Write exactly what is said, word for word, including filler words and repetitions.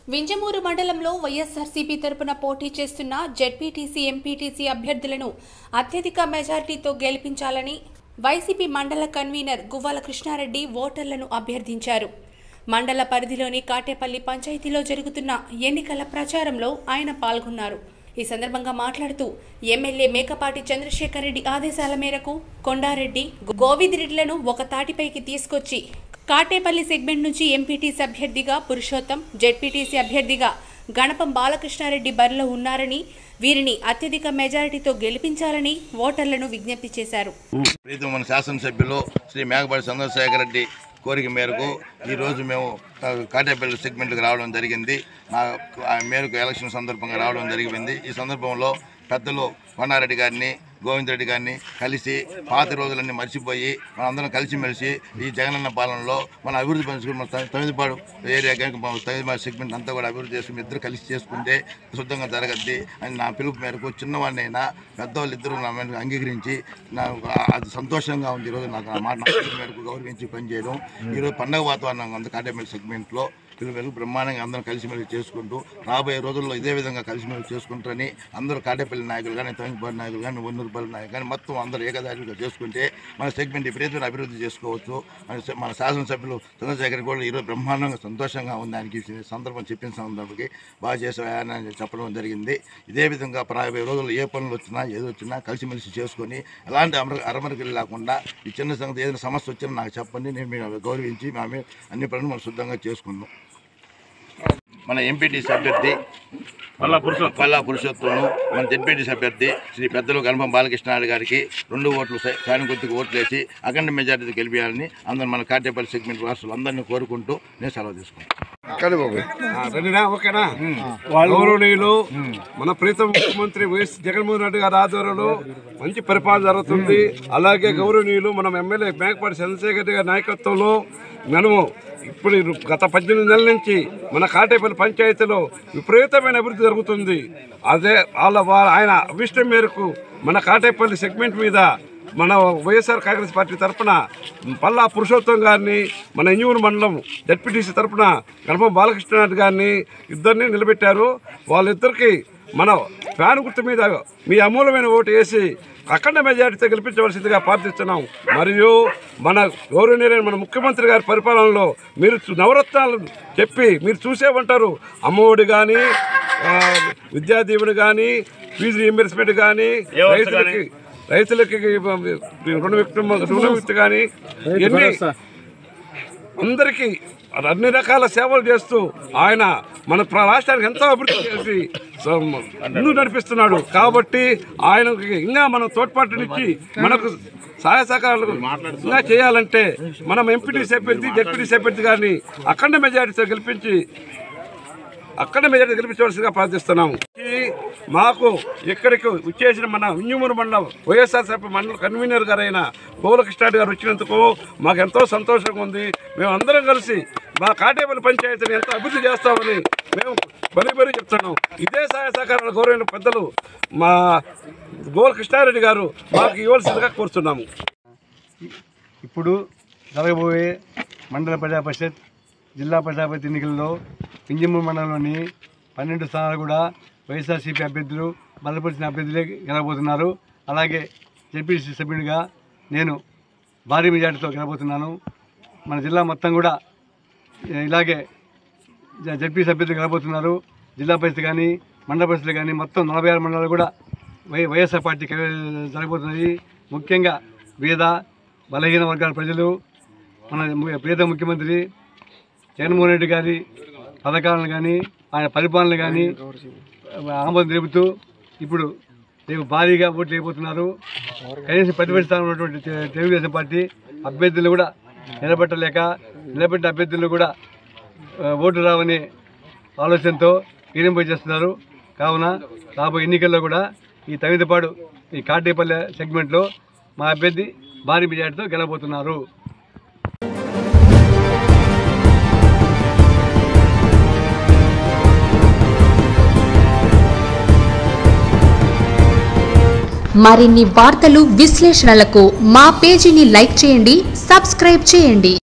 వింజమూరు మండలంలో వైఎస్ఆర్సీపీ తరపున పోటీ చేస్తున్న జెడ్పీటీసీ ఎంపీటీసీ అభ్యర్థులను అత్యధిక మెజారిటీతో గెలిపించాలని వైసీపీ మండల కన్వీనర్ గువ్వాల కృష్ణారెడ్డి ఓటర్లను అభ్యర్థించారు. మండల పరిధిలోని కాటేపల్లి పంచాయతీలో జరుగుతున్న ఎన్నికల ప్రచారంలో ఆయన పాల్గొన్నారు. ఈ సందర్భంగా మాట్లాడుతూ ఎమ్మెల్యే మేకపాటి చంద్రశేఖర్ రెడ్డి ఆదేశాల మేరకు కొండారెడ్డి, గోవిందరెడ్డిలను ఒక తాటిపైకి తీసుకొచ్చి కాటేపల్లి సెగ్మెంట్ నుంచి ఎంపీటీసీ అభ్యర్థిగా పురుషోత్తం, జెడ్పీటీసీ అభ్యర్థిగా గణపం బాలకృష్ణారెడ్డి బరిలో ఉన్నారని, వీరిని అత్యధిక మెజారిటీతో గెలిపించాలని ఓటర్లను విజ్ఞప్తి చేశారు. మన శాసనసభ్యులు శ్రీ మేకపాటి చంద్రశేఖర్ రెడ్డి కోరిక మేరకు ఈరోజు మేము కాటేపల్లి సెగ్మెంట్కి రావడం జరిగింది. ఆ మేరకు ఎలక్షన్ సందర్భంగా రావడం జరిగింది. ఈ సందర్భంలో పెద్దలు కొండారెడ్డి గారిని, గోవిందరెడ్డి గారిని కలిసి పాత రోజులన్నీ మర్చిపోయి మనందరం కలిసిమెలిసి ఈ జగనన్న పాలనలో మన అభివృద్ధి పంచుకుని మన తమిళపాడు ఏరియా కానీ తమిళపాడు సెగ్మెంట్ అంతా కూడా అభివృద్ధి చేసుకుని ఇద్దరు కలిసి చేసుకుంటే శుద్ధంగా జరగద్ది అని నా పిలుపు మేరకు చిన్నవాడినైనా పెద్దవాళ్ళు ఇద్దరు నా మేరకు అంగీకరించి నాకు అది సంతోషంగా ఉంది. ఈరోజు నాకు ఆ మాట మేరకు గౌరవించి పనిచేయడం. ఈరోజు పండగ వాతావరణంగా ఉంది. కాటేపల్లి సెగ్మెంట్లో పిల్లలు బ్రహ్మాండంగా అందరం కలిసిమెలిసి చేసుకుంటూ రాబోయే రోజుల్లో ఇదే విధంగా కలిసిమెలిసి చేసుకుంటారని అందరూ కాటేపల్లి నాయకులు కానీ, తమిళపాడు నాయకులు కానీ, వన్నూరుపల్లి నాయకులు కానీ మొత్తం అందరూ ఏకదాటిగా చేసుకుంటే మన సెగ్మెంట్ విపరీతమైన అభివృద్ధి చేసుకోవచ్చు. మన శాసనసభ్యులు చంద్రశేఖర్ కూడా ఈరోజు బ్రహ్మాండంగా సంతోషంగా ఉంది. ఆయనకి సందర్భం చెప్పిన సందర్భంకి బాగా చేసేవాయని చెప్పడం జరిగింది. ఇదే విధంగా రాబోయే రోజుల్లో ఏ పనులు వచ్చినా ఏది వచ్చినా కలిసిమెలిసి చేసుకొని ఎలాంటి అమర అరమరికలు లేకుండా ఈ చిన్న సంగతి ఏదైనా సమస్య వచ్చినా నాకు చెప్పండి, నేను మేము గౌరవించి మేము అన్ని పనులు మనం శుద్ధంగా చేసుకుందాం. మన ఎంపీటీసీ అభ్యర్థి పల్లా పురుషోత్తము, మన జెడ్పీటీసీ అభ్యర్థి శ్రీ పెద్దలు గణపం బాలకృష్ణారెడ్డి గారికి రెండు ఓట్లు ఫ్యాన్ గుర్తుకు ఓట్లు వేసి అఖండ మెజార్టీ గెలిపించాలని అందరూ మన కాటేపల్లి సెగ్మెంట్ రాష్ట్రాలు అందరినీ కోరుకుంటూ నేను సెలవు తీసుకుంటాను. గౌరవనీయులు మన ప్రీతం ముఖ్యమంత్రి వైఎస్ జగన్మోహన్ రెడ్డి గారి ఆధ్వర్యంలో మంచి పరిపాలన జరుగుతుంది. అలాగే గౌరవనీయులు మనం ఎమ్మెల్యే మేకపాటి చంద్రశేఖర్ రెడ్డి గారి నాయకత్వంలో మనము ఇప్పుడు గత పద్దెనిమిది నెలల నుంచి మన కాటేపల్లి పంచాయతీలో విపరీతమైన అభివృద్ధి జరుగుతుంది. అదే వాళ్ళ ఆయన అభిష్టం మేరకు మన కాటేపల్లి సెగ్మెంట్ మీద మన వైఎస్ఆర్ కాంగ్రెస్ పార్టీ తరఫున పల్లా పురుషోత్తం గారిని, మన ఇంజూరు మండలం జెడ్పీటీసీ తరఫున గణపం బాలకృష్ణారెడ్డి గారిని ఇద్దరిని నిలబెట్టారు. వాళ్ళిద్దరికి మన ఫ్యాన్ గుర్తు మీద మీ అమూలమైన ఓటు వేసి అఖండ మెజారిటీతో గెలిపించవలసిందిగా ప్రార్థిస్తున్నాం. మరియు మన గౌరవనీయులైన మన ముఖ్యమంత్రి గారి పరిపాలనలో మీరు నవరత్నాలు చెప్పి మీరు చూసే ఉంటారు. అమ్మఒడి కానీ, విద్యా దీవెన కానీ, ఫీజు రీయింబర్స్మెంట్ కానీ, రైతులకి రైతులకి రుణ రుణవిక్తి కానీ ఇవన్నీ అందరికీ అన్ని రకాల సేవలు చేస్తూ ఆయన మన రాష్ట్రానికి ఎంతో అభివృద్ధి చేసి ముందు నడిపిస్తున్నాడు. కాబట్టి ఆయనకి ఇంకా మనం తోడ్పాటునిచ్చి మనకు సహాయ సహకారాలు ఇంకా చేయాలంటే మనం ఎంపీటీసీ అభ్యర్థి, జెడ్పీటీసీ అభ్యర్థి గారిని అఖండ మెజారిటీతో గెలిపించి అక్కడ మెజారిటీ గెలిపించవలసిందిగా ప్రార్థిస్తున్నాము. మాకు ఇక్కడికి వచ్చేసిన మన వింజమూరు మండలం వైఎస్ఆర్సీపీ మండల కన్వీనర్ గారైన బాలకృష్ణారెడ్డి గారు వచ్చినందుకు మాకు ఎంతో సంతోషంగా ఉంది. మేము అందరం కలిసి మా కాటేపల్లి పంచాయతీని ఎంతో అభివృద్ధి చేస్తామని మేము బరి బరి చెప్తున్నాం. ఇదే సహాయ సహకారాల గౌరవైన పెద్దలు మా బాలకృష్ణారెడ్డి గారు మాకు ఇవ్వాల్సిందిగా కోరుతున్నాము. ఇప్పుడు జరగబోయే మండల ప్రజా పరిషత్, జిల్లా ప్రజాపతి ఎన్నికల్లో వింజమూరు మండలంలోని పన్నెండు స్థానాలు కూడా వైఎస్ఆర్సీపీ అభ్యర్థులు బలపరిచిన అభ్యర్థులే గెలవబోతున్నారు. అలాగే జెడ్పీటీసీ సభ్యుడిగా నేను భారీ మెజార్టీతో గెలవబోతున్నాను. మన జిల్లా మొత్తం కూడా ఇలాగే జెడ్పీటీసీ అభ్యర్థులు గెలవబోతున్నారు. జిల్లా పరిషత్ కానీ, మండల పరిషత్లు కానీ మొత్తం నలభై ఆరు మండలాలు కూడా వై వైఎస్ఆర్ పార్టీ జరగబోతున్నాయి. ముఖ్యంగా పేద బలహీన వర్గాల ప్రజలు మన పేద ముఖ్యమంత్రి జగన్మోహన్ రెడ్డి గారి పథకాలను కానీ, ఆయన పరిపాలన కానీ ఆమోదం తెలుపుతూ ఇప్పుడు రేపు భారీగా ఓట్లు అయిపోతున్నారు. కనీసం ప్రతిపక్ష స్థానంలో ఉన్నటువంటి తెలుగుదేశం పార్టీ అభ్యర్థులు కూడా నిలబెట్టలేక నిలబెట్టిన అభ్యర్థులు కూడా ఓటు రావని ఆలోచనతో ఈరింపై చేస్తున్నారు. కావున రాబోయే ఎన్నికల్లో కూడా ఈ తమిళపాడు ఈ కాటేపల్లి సెగ్మెంట్లో మా అభ్యర్థి భారీ మెజార్టీతో గెలవబోతున్నారు. మరిన్ని వార్తలు విశ్లేషణలకు మా పేజీని లైక్ చేయండి, సబ్స్క్రైబ్ చేయండి.